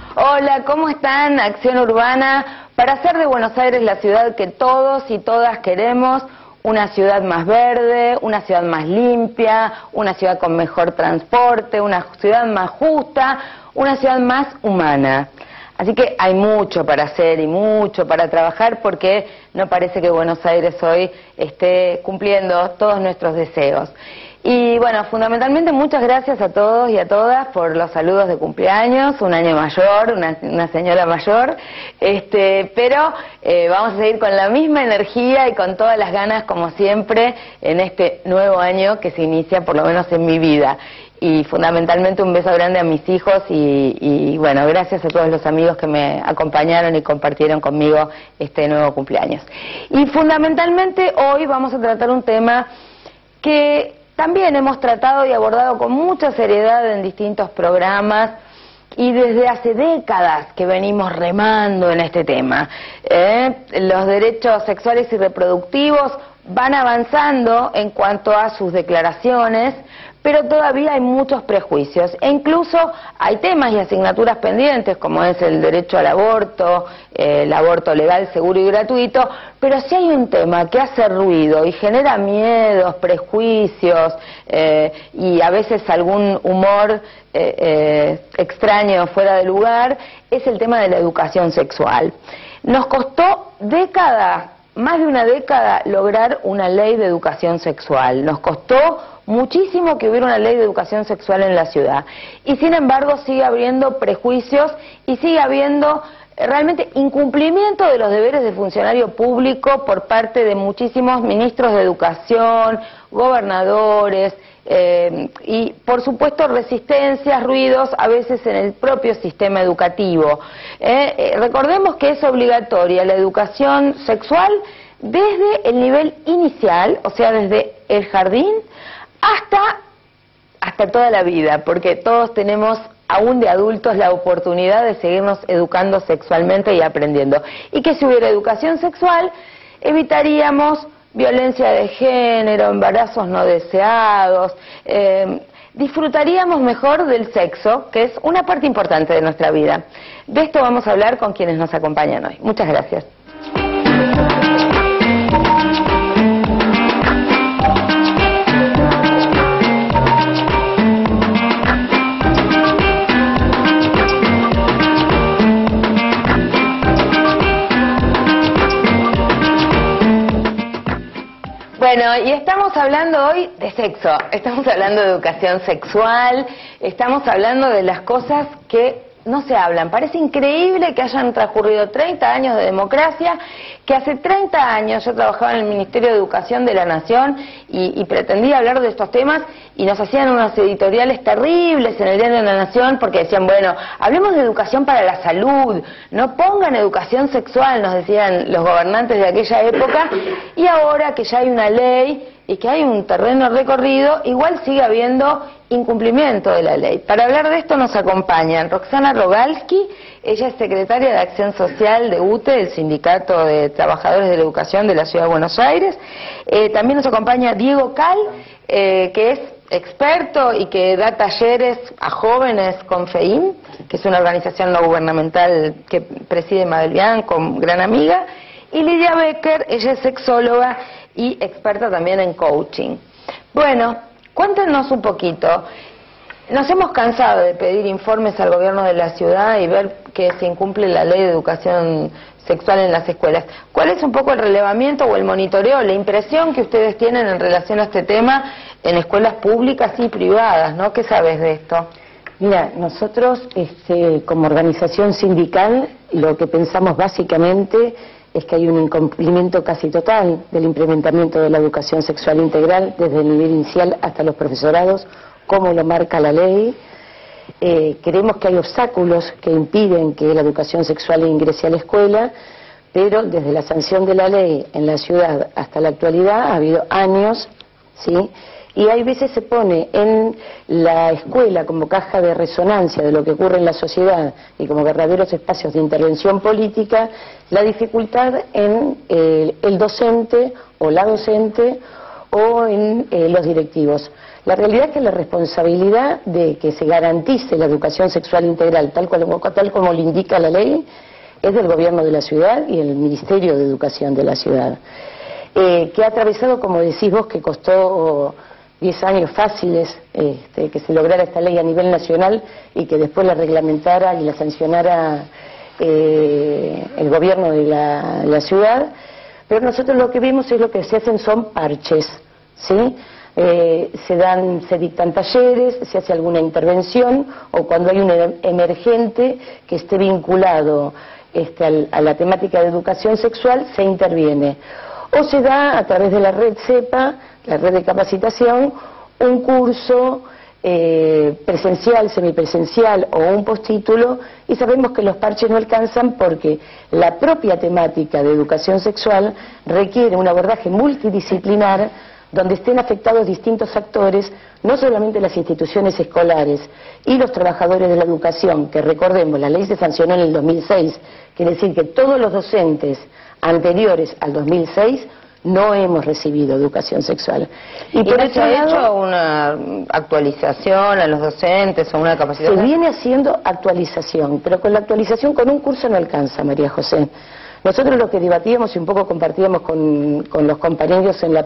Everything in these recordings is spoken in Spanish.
Hola, ¿cómo están? Acción Urbana, para hacer de Buenos Aires la ciudad que todos y todas queremos, una ciudad más verde, una ciudad más limpia, una ciudad con mejor transporte, una ciudad más justa, una ciudad más humana. Así que hay mucho para hacer y mucho para trabajar porque no parece que Buenos Aires hoy esté cumpliendo todos nuestros deseos. Y bueno, fundamentalmente muchas gracias a todos y a todas por los saludos de cumpleaños, un año mayor, una señora mayor, pero vamos a seguir con la misma energía y con todas las ganas como siempre en este nuevo año que se inicia por lo menos en mi vida. Y fundamentalmente un beso grande a mis hijos y bueno, gracias a todos los amigos que me acompañaron y compartieron conmigo este nuevo cumpleaños. Y fundamentalmente hoy vamos a tratar un tema que también hemos tratado y abordado con mucha seriedad en distintos programas y desde hace décadas que venimos remando en este tema. Los derechos sexuales y reproductivos van avanzando en cuanto a sus declaraciones, pero todavía hay muchos prejuicios e incluso hay temas y asignaturas pendientes como es el derecho al aborto, el aborto legal, seguro y gratuito, pero si hay un tema que hace ruido y genera miedos, prejuicios y a veces algún humor extraño fuera de lugar, es el tema de la educación sexual. Nos costó décadas, más de una década, lograr una ley de educación sexual. Nos costó muchísimo que hubiera una ley de educación sexual en la ciudad. Y sin embargo sigue habiendo prejuicios y sigue habiendo realmente incumplimiento de los deberes de funcionario público por parte de muchísimos ministros de educación, gobernadores y por supuesto resistencias, ruidos a veces en el propio sistema educativo. Recordemos que es obligatoria la educación sexual desde el nivel inicial, o sea desde el jardín hasta toda la vida, porque todos tenemos aún de adultos la oportunidad de seguirnos educando sexualmente y aprendiendo. Y que si hubiera educación sexual, evitaríamos violencia de género, embarazos no deseados, disfrutaríamos mejor del sexo, que es una parte importante de nuestra vida. De esto vamos a hablar con quienes nos acompañan hoy. Muchas gracias. Bueno, y estamos hablando hoy de sexo, estamos hablando de educación sexual, estamos hablando de las cosas que no se hablan. Parece increíble que hayan transcurrido 30 años de democracia, que hace 30 años yo trabajaba en el Ministerio de Educación de la Nación y pretendía hablar de estos temas y nos hacían unos editoriales terribles en el Diario de la Nación porque decían, bueno, hablemos de educación para la salud, no pongan educación sexual, nos decían los gobernantes de aquella época, y ahora que ya hay una ley y que hay un terreno recorrido, igual sigue habiendo incumplimiento de la ley. Para hablar de esto nos acompañan Roxana Rogalski, ella es secretaria de Acción Social de UTE, el Sindicato de Trabajadores de la Educación de la Ciudad de Buenos Aires. También nos acompaña Diego Cal, que es experto y que da talleres a jóvenes con FEIM, que es una organización no gubernamental que preside Mabel Bianco, gran amiga. Y Lidia Becker, ella es sexóloga y experta también en coaching. Bueno, cuéntenos un poquito. Nos hemos cansado de pedir informes al gobierno de la ciudad y ver que se incumple la ley de educación sexual en las escuelas. ¿Cuál es un poco el relevamiento o el monitoreo, la impresión que ustedes tienen en relación a este tema en escuelas públicas y privadas, ¿no? ¿Qué sabes de esto? Mira, nosotros como organización sindical lo que pensamos básicamente es que hay un incumplimiento casi total del implementamiento de la educación sexual integral desde el nivel inicial hasta los profesorados, como lo marca la ley. Creemos que hay obstáculos que impiden que la educación sexual ingrese a la escuela, pero desde la sanción de la ley en la ciudad hasta la actualidad ha habido años, ¿sí? Y hay veces se pone en la escuela como caja de resonancia de lo que ocurre en la sociedad y como verdaderos espacios de intervención política la dificultad en el docente o la docente o en los directivos. La realidad es que la responsabilidad de que se garantice la educación sexual integral, tal como lo indica la ley, es del gobierno de la ciudad y el Ministerio de Educación de la ciudad, que ha atravesado, como decís vos, que costó 10 años fáciles que se lograra esta ley a nivel nacional y que después la reglamentara y la sancionara el gobierno de la ciudad. Pero nosotros lo que vimos es lo que se hacen son parches, ¿sí? Se dictan talleres, se hace alguna intervención, o cuando hay un emergente que esté vinculado a la temática de educación sexual, se interviene. O se da a través de la red CEPA, la red de capacitación, un curso presencial, semipresencial o un postítulo, y sabemos que los parches no alcanzan porque la propia temática de educación sexual requiere un abordaje multidisciplinar donde estén afectados distintos actores, no solamente las instituciones escolares y los trabajadores de la educación, que recordemos, la ley se sancionó en el 2006, quiere decir que todos los docentes anteriores al 2006 no hemos recibido educación sexual. ¿Y por eso ha hecho una actualización a los docentes o una capacitación? Se viene haciendo actualización, pero con la actualización con un curso no alcanza, María José. Nosotros lo que debatíamos y un poco compartíamos con los compañeros en la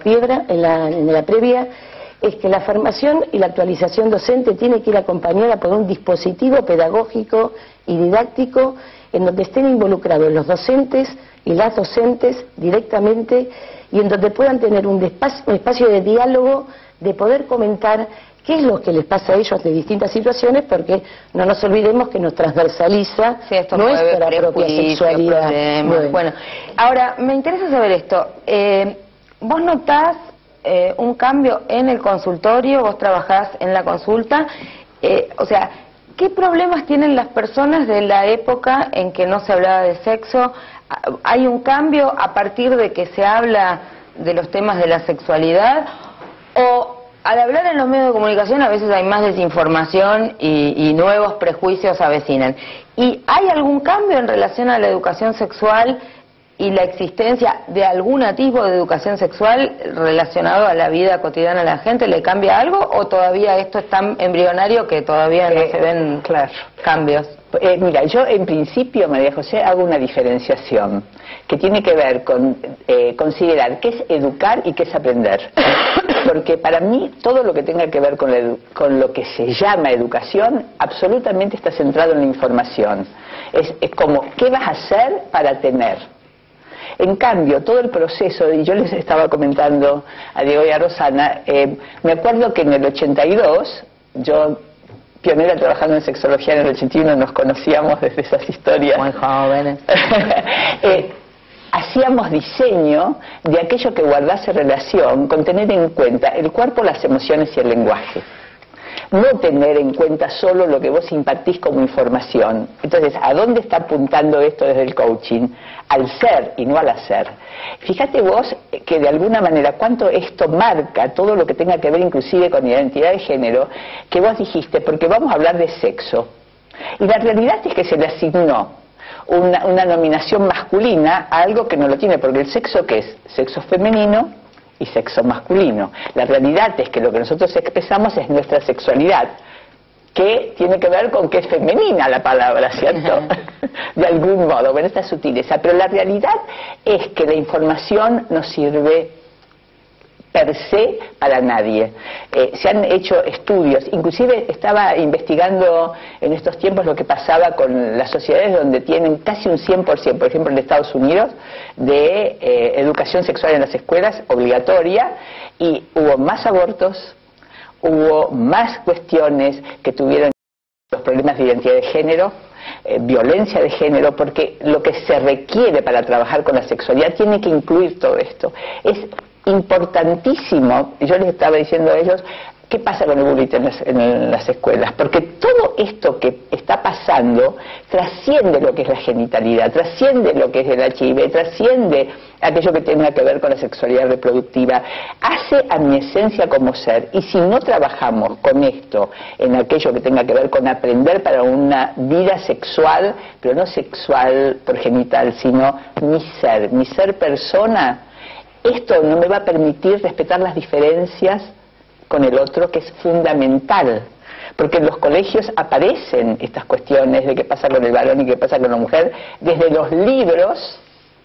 previa, es que la formación y la actualización docente tiene que ir acompañada por un dispositivo pedagógico y didáctico en donde estén involucrados los docentes y las docentes directamente y en donde puedan tener un espacio de diálogo, de poder comentar qué es lo que les pasa a ellos de distintas situaciones, porque no nos olvidemos que nos transversaliza nuestra propia sexualidad. Bueno, ahora, me interesa saber esto. ¿Vos notás un cambio en el consultorio? ¿Vos trabajás en la consulta? O sea, ¿qué problemas tienen las personas de la época en que no se hablaba de sexo? ¿Hay un cambio a partir de que se habla de los temas de la sexualidad? ¿O al hablar en los medios de comunicación a veces hay más desinformación y nuevos prejuicios avecinan? ¿Y hay algún cambio en relación a la educación sexual y la existencia de algún atisbo de educación sexual relacionado a la vida cotidiana de la gente? ¿Le cambia algo o todavía esto es tan embrionario que todavía no se ven cambios? Mira, yo en principio, María José, hago una diferenciación que tiene que ver con considerar qué es educar y qué es aprender. Porque para mí todo lo que tenga que ver con lo que se llama educación absolutamente está centrado en la información. Es como, ¿qué vas a hacer para tener? En cambio, todo el proceso, y yo les estaba comentando a Diego y a Rosana, me acuerdo que en el 82, yo, pionera trabajando en sexología en el 81, nos conocíamos desde esas historias. Muy jóvenes. Hacíamos diseño de aquello que guardase relación con tener en cuenta el cuerpo, las emociones y el lenguaje. No tener en cuenta solo lo que vos impartís como información. Entonces, ¿a dónde está apuntando esto desde el coaching? Al ser y no al hacer. Fíjate vos que de alguna manera cuánto esto marca todo lo que tenga que ver inclusive con identidad de género, que vos dijiste, porque vamos a hablar de sexo. Y la realidad es que se le asignó una nominación masculina a algo que no lo tiene, porque el sexo, ¿qué es? Sexo femenino y sexo masculino. La realidad es que lo que nosotros expresamos es nuestra sexualidad, que tiene que ver con que es femenina la palabra, ¿cierto? De algún modo, bueno, esta sutileza. Pero la realidad es que la información no sirve per se para nadie. Se han hecho estudios, inclusive estaba investigando en estos tiempos lo que pasaba con las sociedades donde tienen casi un 100%, por ejemplo en Estados Unidos, de educación sexual en las escuelas obligatoria, y hubo más abortos, hubo más cuestiones que tuvieron los problemas de identidad de género, violencia de género, porque lo que se requiere para trabajar con la sexualidad tiene que incluir todo esto. Es importantísimo, yo les estaba diciendo a ellos, ¿qué pasa con el bullying en las escuelas? Porque todo esto que está pasando trasciende lo que es la genitalidad, trasciende lo que es el HIV, trasciende aquello que tenga que ver con la sexualidad reproductiva, hace a mi esencia como ser. Y si no trabajamos con esto en aquello que tenga que ver con aprender para una vida sexual, pero no sexual por genital, sino mi ser persona, esto no me va a permitir respetar las diferencias con el otro, que es fundamental. Porque en los colegios aparecen estas cuestiones de qué pasa con el varón y qué pasa con la mujer, desde los libros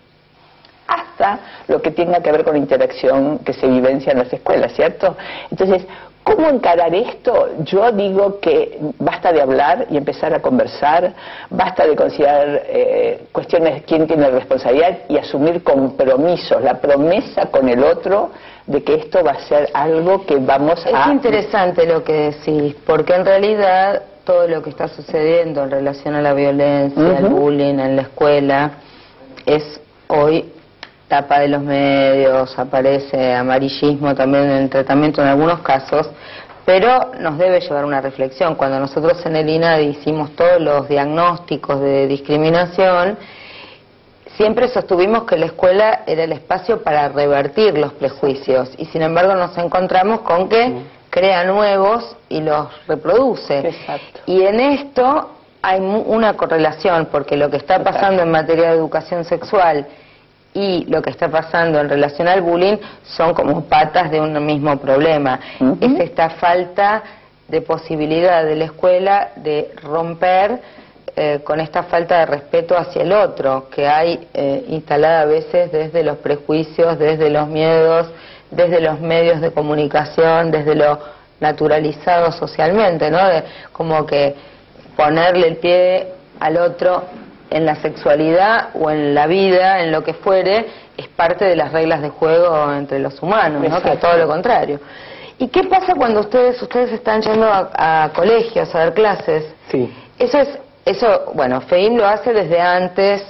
hasta lo que tenga que ver con la interacción que se vivencia en las escuelas, ¿cierto? Entonces, ¿cómo encarar esto? Yo digo que basta de hablar y empezar a conversar, basta de considerar cuestiones de quién tiene responsabilidad y asumir compromisos, la promesa con el otro de que esto va a ser algo que vamos a... Es interesante lo que decís, porque en realidad todo lo que está sucediendo en relación a la violencia, al bullying en la escuela, es hoy tapa de los medios, aparece amarillismo también en el tratamiento en algunos casos, pero nos debe llevar una reflexión. Cuando nosotros en el INADI hicimos todos los diagnósticos de discriminación, siempre sostuvimos que la escuela era el espacio para revertir los prejuicios, y sin embargo nos encontramos con que crea nuevos y los reproduce. Exacto. Y en esto hay una correlación, porque lo que está pasando en materia de educación sexual y lo que está pasando en relación al bullying son como patas de un mismo problema. Es esta falta de posibilidad de la escuela de romper con esta falta de respeto hacia el otro que hay instalada a veces desde los prejuicios, desde los miedos, desde los medios de comunicación, desde lo naturalizado socialmente, ¿no? De como que ponerle el pie al otro en la sexualidad o en la vida, en lo que fuere, es parte de las reglas de juego entre los humanos, ¿no? Que es todo lo contrario. ¿Y qué pasa cuando ustedes están yendo a colegios a dar clases? Sí. Eso, bueno, FEIM lo hace desde antes,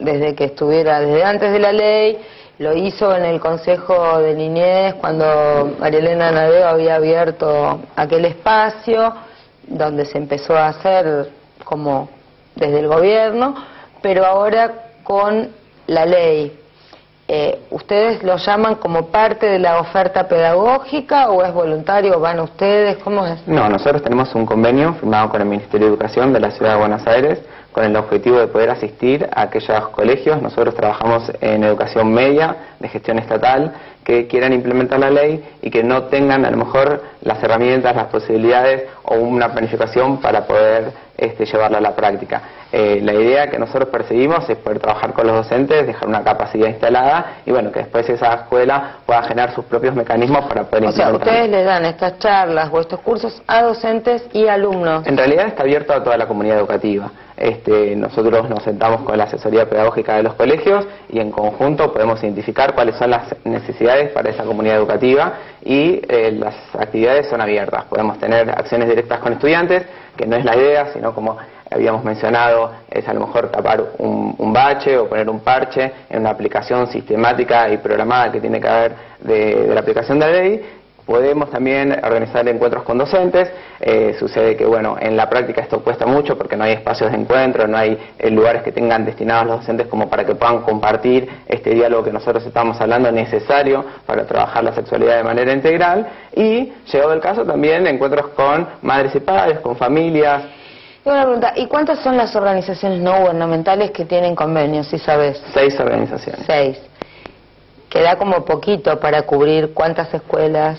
desde antes de la ley, lo hizo en el Consejo de Niñez cuando María Elena Nadeo había abierto aquel espacio donde se empezó a hacer como desde el gobierno, pero ahora con la ley. ¿Ustedes lo llaman como parte de la oferta pedagógica o es voluntario? ¿Van ustedes? ¿Cómo es? No, nosotros tenemos un convenio firmado con el Ministerio de Educación de la Ciudad de Buenos Aires con el objetivo de poder asistir a aquellos colegios. Nosotros trabajamos en educación media, de gestión estatal, que quieran implementar la ley y que no tengan a lo mejor las herramientas, las posibilidades o una planificación para poder llevarla a la práctica. La idea que nosotros perseguimos es poder trabajar con los docentes, dejar una capacidad instalada y bueno, que después esa escuela pueda generar sus propios mecanismos para poder implementar. O sea, ustedes les dan estas charlas o estos cursos a docentes y alumnos. En realidad está abierto a toda la comunidad educativa. Nosotros nos sentamos con la asesoría pedagógica de los colegios y en conjunto podemos identificar cuáles son las necesidades para esa comunidad educativa y las actividades son abiertas. Podemos tener acciones directas con estudiantes, que no es la idea, sino como habíamos mencionado, es a lo mejor tapar un bache o poner un parche en una aplicación sistemática y programada que tiene que haber de la aplicación de la ley. Podemos también organizar encuentros con docentes. Sucede que, bueno, en la práctica esto cuesta mucho porque no hay espacios de encuentro, no hay lugares que tengan destinados a los docentes como para que puedan compartir este diálogo que nosotros estamos hablando, necesario para trabajar la sexualidad de manera integral. Y, llegado el caso, también encuentros con madres y padres, con familias. Y una pregunta, ¿y cuántas son las organizaciones no gubernamentales que tienen convenios, si sabes? 6 organizaciones. 6. Que da como poquito para cubrir cuántas escuelas.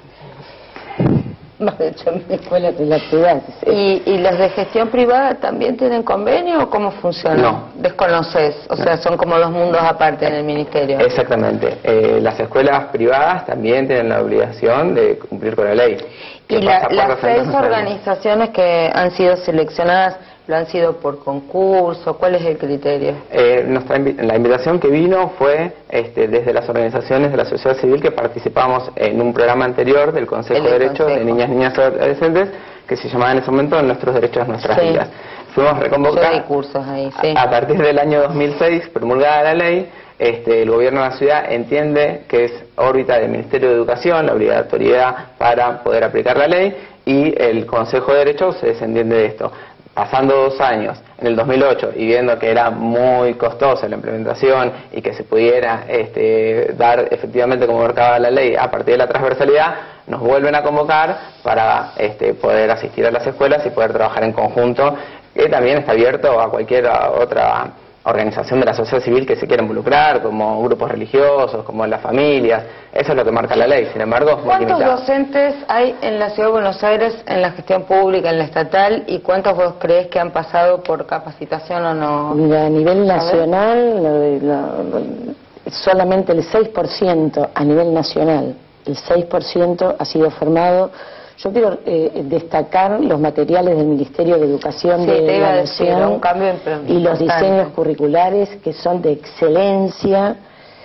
Más de 8.000 escuelas de la ciudad. ¿Y las de gestión privada también tienen convenio o cómo funciona? No. ¿Desconoces? O sea, son como dos mundos aparte en el ministerio. Exactamente. Las escuelas privadas también tienen la obligación de cumplir con la ley. ¿Y las 6 organizaciones que han sido seleccionadas lo han sido por concurso? ¿Cuál es el criterio? La invitación que vino fue desde las organizaciones de la sociedad civil que participamos en un programa anterior del Consejo de Derechos de Niñas, Niñas y Adolescentes que se llamaba en ese momento Nuestros Derechos, Nuestras Vidas. Fuimos reconvocados. Hay cursos ahí, sí. A partir del año 2006, promulgada la ley, el gobierno de la ciudad entiende que es órbita del Ministerio de Educación la obligatoriedad para poder aplicar la ley y el Consejo de Derechos se desentiende de esto. Pasando 2 años, en el 2008, y viendo que era muy costosa la implementación y que se pudiera dar efectivamente como marcaba la ley a partir de la transversalidad, nos vuelven a convocar para poder asistir a las escuelas y poder trabajar en conjunto, que también está abierto a cualquier otra organización de la sociedad civil que se quiera involucrar, como grupos religiosos, como las familias. Eso es lo que marca la ley, sin embargo es muy ¿Cuántos limitado. docentes hay en la Ciudad de Buenos Aires en la gestión pública, en la estatal, y cuántos vos creés que han pasado por capacitación o no? Mira, a nivel nacional, solamente el 6% a nivel nacional, el 6% ha sido formado. Yo quiero destacar los materiales del Ministerio de Educación de la Nación un cambio y los diseños curriculares que son de excelencia,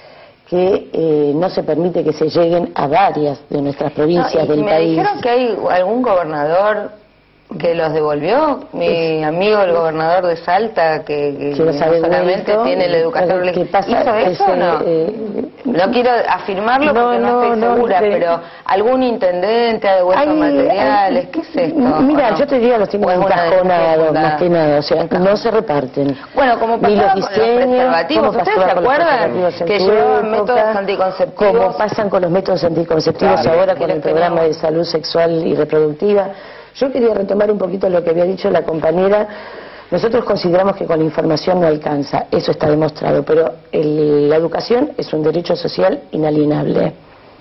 que no se permite que se lleguen a varias de nuestras provincias del país. Me dijeron que hay algún gobernador que los devolvió, mi amigo el gobernador de Salta, que no solamente tiene la educación religiosa. ¿Hizo eso o no? No quiero afirmarlo porque no estoy segura, pero algún intendente ha devuelto materiales, ¿qué es esto? Mira, yo te diría, los tienen encajonados, más que nada, o sea, no se reparten. Bueno, como pasaba con los preservativos, ¿ustedes se acuerdan que llevaban métodos anticonceptivos? Como pasan con los métodos anticonceptivos ahora con el programa de salud sexual y reproductiva. Yo quería retomar un poquito lo que había dicho la compañera. Nosotros consideramos que con la información no alcanza, eso está demostrado, pero la educación es un derecho social inalienable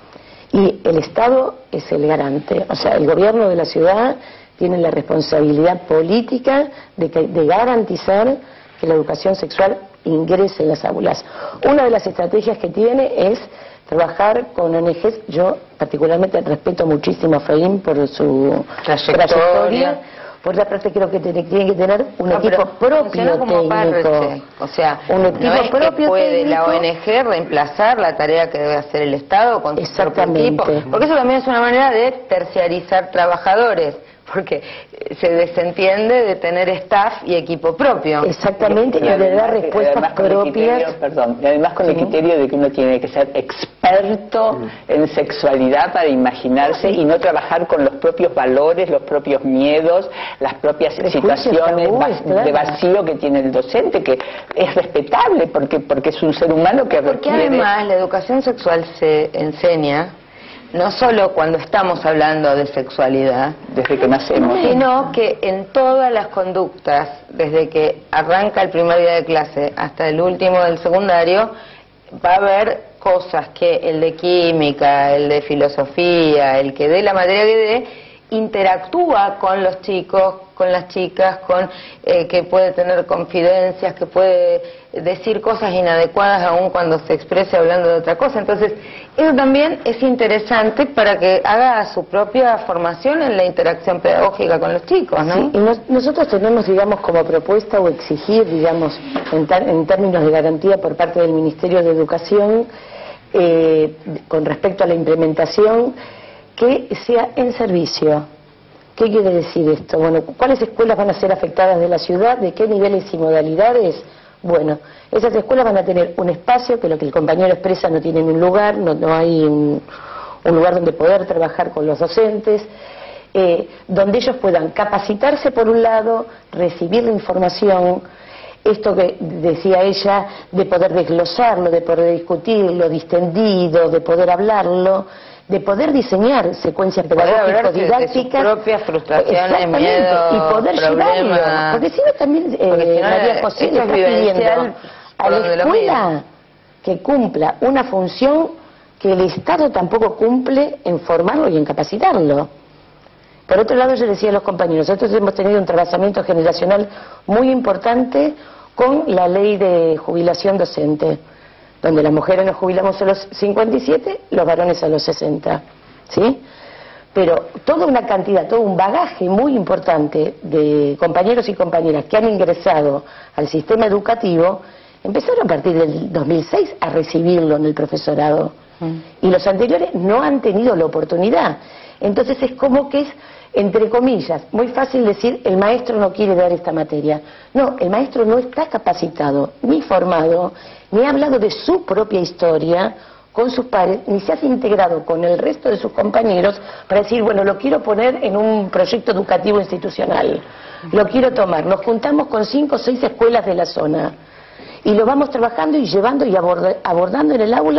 y el Estado es el garante. O sea, el gobierno de la ciudad tiene la responsabilidad política de garantizar que la educación sexual ingrese en las aulas. Una de las estrategias que tiene es trabajar con ONGs. Yo particularmente respeto muchísimo a Efraín por su trayectoria. Por otra parte creo que tiene que tener un equipo propio técnico. O sea, un equipo no es propio que puede técnico. La ONG reemplazar la tarea que debe hacer el Estado con su propio equipo. Porque eso también es una manera de terciarizar trabajadores, porque se desentiende de tener staff y equipo propio. Exactamente, y de dar respuestas propias. Y además con el criterio de que uno tiene que ser experto en sexualidad para imaginarse y no trabajar con los propios valores, los propios miedos, las propias situaciones de vacío que tiene el docente, que es respetable porque es un ser humano que requiere. Porque además la educación sexual se enseña no solo cuando estamos hablando de sexualidad, desde que nacemos, sino que en todas las conductas, desde que arranca el primer día de clase hasta el último del secundario, va a haber cosas que el de química, el de filosofía, el que dé la materia que dé, interactúa con los chicos, con las chicas, que puede tener confidencias, que puede decir cosas inadecuadas aún cuando se exprese hablando de otra cosa. Entonces, eso también es interesante para que haga su propia formación en la interacción pedagógica con los chicos, ¿no? Sí, y nosotros tenemos, digamos, como propuesta o exigir, digamos, en términos de garantía por parte del Ministerio de Educación, con respecto a la implementación, que sea en servicio. ¿Qué quiere decir esto? Bueno, ¿cuáles escuelas van a ser afectadas de la ciudad? ¿De qué niveles y modalidades? Bueno, esas escuelas van a tener un espacio que lo que el compañero expresa, no tienen un lugar, no hay un lugar donde poder trabajar con los docentes, donde ellos puedan capacitarse por un lado, recibir la información, esto que decía ella, de poder desglosarlo, de poder discutirlo, distendido, de poder hablarlo, de poder diseñar secuencias pedagógicas didácticas, de sus propias frustraciones, miedos, y poder llevarlo, porque si no también María José le está pidiendo a la escuela que cumpla una función que el Estado tampoco cumple en formarlo y en capacitarlo. Por otro lado, yo decía a los compañeros, nosotros hemos tenido un trasvasamiento generacional muy importante con la ley de jubilación docente, donde las mujeres nos jubilamos a los 57, los varones a los 60, ¿sí? Pero toda una cantidad, todo un bagaje muy importante de compañeros y compañeras que han ingresado al sistema educativo, empezaron a partir del 2006 a recibirlo en el profesorado. Y los anteriores no han tenido la oportunidad. Entonces es como que es, entre comillas, muy fácil decir el maestro no quiere dar esta materia. No, el maestro no está capacitado, ni formado, ni ha hablado de su propia historia con sus pares, ni se ha integrado con el resto de sus compañeros para decir, bueno, lo quiero poner en un proyecto educativo institucional, lo quiero tomar. Nos juntamos con 5 o 6 escuelas de la zona y lo vamos trabajando y llevando y abordando en el aula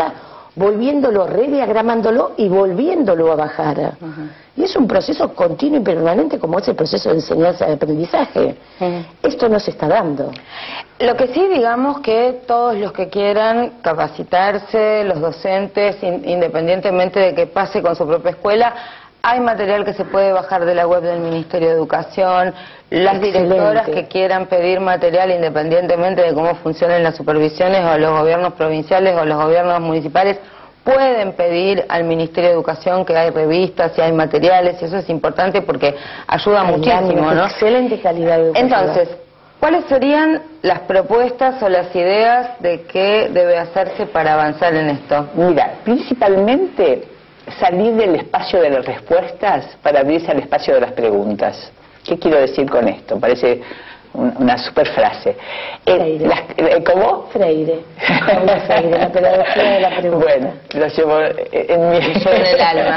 volviéndolo, rediagramándolo y volviéndolo a bajar. Y es un proceso continuo y permanente, como es el proceso de enseñanza y aprendizaje. Esto no se está dando. Lo que sí, digamos que todos los que quieran capacitarse, los docentes, independientemente de que pase con su propia escuela, hay material que se puede bajar de la web del Ministerio de Educación. Las directoras que quieran pedir material, independientemente de cómo funcionen las supervisiones, o los gobiernos provinciales o los gobiernos municipales, pueden pedir al Ministerio de Educación que hay revistas y hay materiales, y eso es importante porque ayuda muchísimo, ¿no? Excelente calidad educativa. Entonces, ¿cuáles serían las propuestas o las ideas de qué debe hacerse para avanzar en esto? Mira, principalmente salir del espacio de las respuestas para abrirse al espacio de las preguntas. ¿Qué quiero decir con esto? Parece una super frase. ¿Cómo? Freire. Freire, la pedagogía de la pregunta. Bueno, lo llevo en el alma.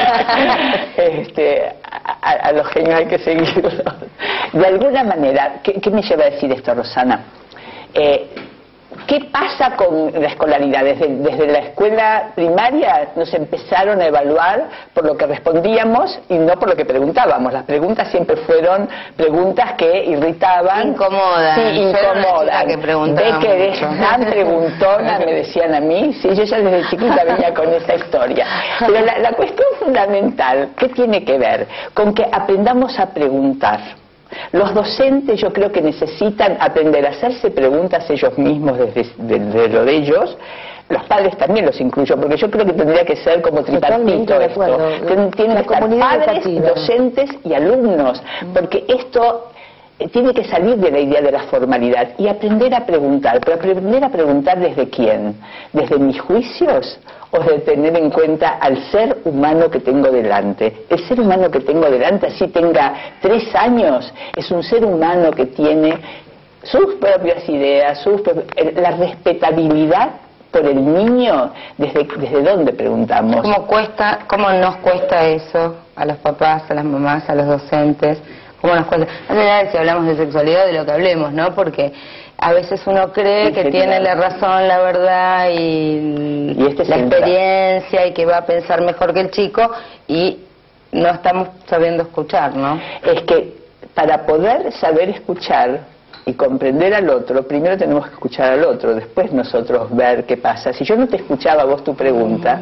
A los genios hay que seguirlos. De alguna manera, ¿qué me lleva a decir esto, Rosana? ¿Qué pasa con la escolaridad? Desde la escuela primaria nos empezaron a evaluar por lo que respondíamos y no por lo que preguntábamos. Las preguntas siempre fueron preguntas que irritaban. Incomodan. Sí, incomodan. Que ve que eres tan preguntona, me decían a mí. Sí, yo ya desde chiquita venía con esa historia. Pero la cuestión fundamental, ¿qué tiene que ver? Con que aprendamos a preguntar. Los docentes yo creo que necesitan aprender a hacerse preguntas ellos mismos desde lo de ellos. Los padres también los incluyo, porque yo creo que tendría que ser como tripartito esto. Tienen que estar padres, docentes y alumnos, porque esto tiene que salir de la idea de la formalidad y aprender a preguntar. Pero aprender a preguntar ¿desde quién? ¿Desde mis juicios? ¿O de tener en cuenta al ser humano que tengo delante? El ser humano que tengo delante, así tenga 3 años, es un ser humano que tiene sus propias ideas, la respetabilidad por el niño. ¿Desde dónde preguntamos? ¿Cómo nos cuesta eso a los papás, a las mamás, a los docentes? ¿Cómo nos cuesta? No sé nada si hablamos de sexualidad, de lo que hablemos, ¿no? Porque a veces uno cree que tiene la razón, la verdad y la experiencia y que va a pensar mejor que el chico y no estamos sabiendo escuchar, ¿no? Es que para poder saber escuchar y comprender al otro, primero tenemos que escuchar al otro, después nosotros ver qué pasa. Si yo no te escuchaba vos tu pregunta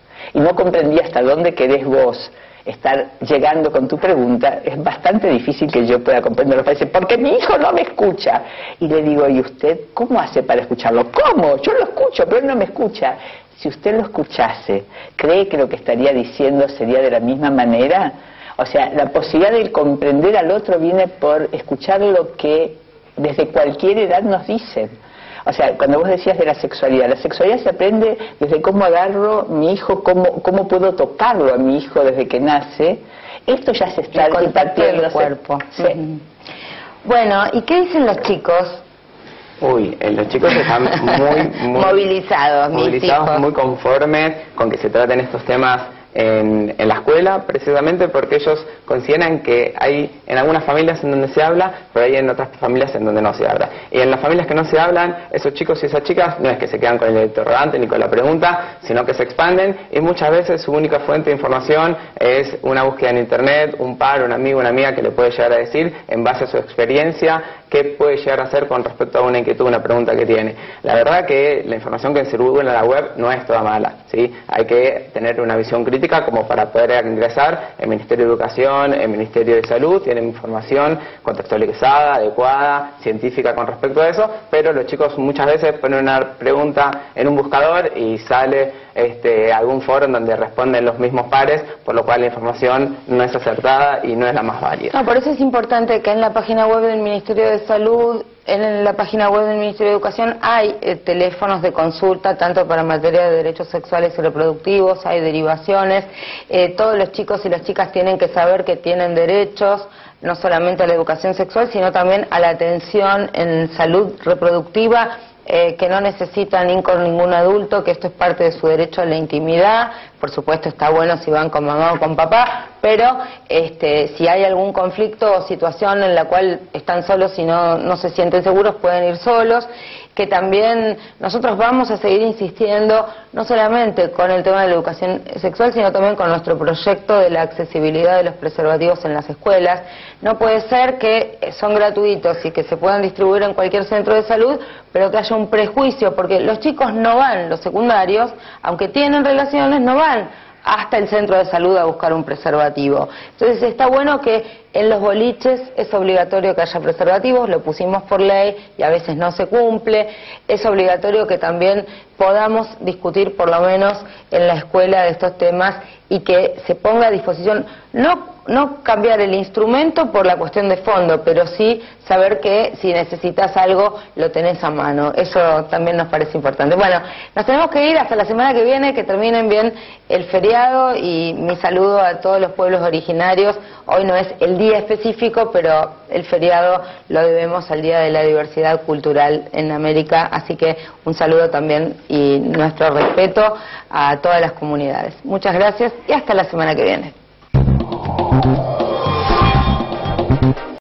y no comprendía hasta dónde querés vos estar llegando con tu pregunta, es bastante difícil que yo pueda comprenderlo. Parece, porque mi hijo no me escucha. Y le digo, ¿y usted cómo hace para escucharlo? ¿Cómo? Yo lo escucho, pero él no me escucha. Si usted lo escuchase, ¿cree que lo que estaría diciendo sería de la misma manera? O sea, la posibilidad de comprender al otro viene por escuchar lo que desde cualquier edad nos dicen. O sea, cuando vos decías de la sexualidad se aprende desde cómo agarro mi hijo, cómo puedo tocarlo a mi hijo desde que nace. Esto ya se está impartiendo el cuerpo. Sí. Bueno, ¿y qué dicen los chicos? Uy, los chicos están muy movilizados, muy conformes con que se traten estos temas en la escuela, precisamente porque ellos consideran que hay en algunas familias en donde se habla, pero hay en otras familias en donde no se habla. Y en las familias que no se hablan, esos chicos y esas chicas no es que se quedan con el interrogante ni con la pregunta, sino que se expanden y muchas veces su única fuente de información es una búsqueda en internet, un par, un amigo, una amiga que le puede llegar a decir en base a su experiencia qué puede llegar a hacer con respecto a una inquietud, una pregunta que tiene. La verdad que la información que se circula en la web no es toda mala, ¿sí? Hay que tener una visión crítica como para poder ingresar. El Ministerio de Educación, el Ministerio de Salud tienen información contextualizada, adecuada, científica con respecto a eso, pero los chicos muchas veces ponen una pregunta en un buscador y sale algún foro en donde responden los mismos pares, por lo cual la información no es acertada y no es la más válida. No, por eso es importante que en la página web del Ministerio de Salud, en la página web del Ministerio de Educación hay teléfonos de consulta, tanto para materia de derechos sexuales y reproductivos, hay derivaciones. Todos los chicos y las chicas tienen que saber que tienen derechos, no solamente a la educación sexual, sino también a la atención en salud reproductiva, que no necesitan ir con ningún adulto, que esto es parte de su derecho a la intimidad. Por supuesto está bueno si van con mamá o con papá, pero si hay algún conflicto o situación en la cual están solos y no se sienten seguros, pueden ir solos. Que también nosotros vamos a seguir insistiendo, no solamente con el tema de la educación sexual, sino también con nuestro proyecto de la accesibilidad de los preservativos en las escuelas. No puede ser que son gratuitos y que se puedan distribuir en cualquier centro de salud, pero que haya un prejuicio, porque los chicos no van, los secundarios, aunque tienen relaciones, no van hasta el centro de salud a buscar un preservativo. Entonces está bueno que en los boliches es obligatorio que haya preservativos, lo pusimos por ley y a veces no se cumple. Es obligatorio que también podamos discutir por lo menos en la escuela de estos temas y que se ponga a disposición, no cambiar el instrumento por la cuestión de fondo, pero sí saber que si necesitas algo lo tenés a mano. Eso también nos parece importante. Bueno, nos tenemos que ir hasta la semana que viene, que terminen bien el feriado, y mi saludo a todos los pueblos originarios. Hoy no es el día específico, pero el feriado lo debemos al Día de la Diversidad Cultural en América, así que un saludo también y nuestro respeto a todas las comunidades. Muchas gracias y hasta la semana que viene.